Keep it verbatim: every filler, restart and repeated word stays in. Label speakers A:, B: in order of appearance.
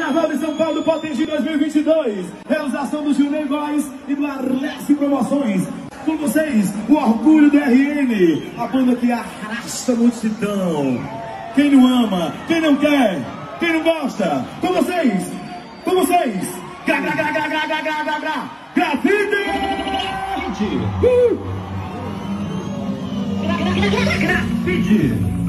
A: Carnaval de São Paulo Potengi dois mil e vinte e dois. Realização do Gilney Boys e do Arleste Promoções. Com vocês, o orgulho do R N, a banda que arrasta a multidão. Quem não ama, quem não quer, quem não gosta. Com vocês, com vocês. Gra, gra, gra, gra, gra, gra, gra, gra, gra. Grafite! Uh! Gra, gra, gra, gra, gra. Grafite!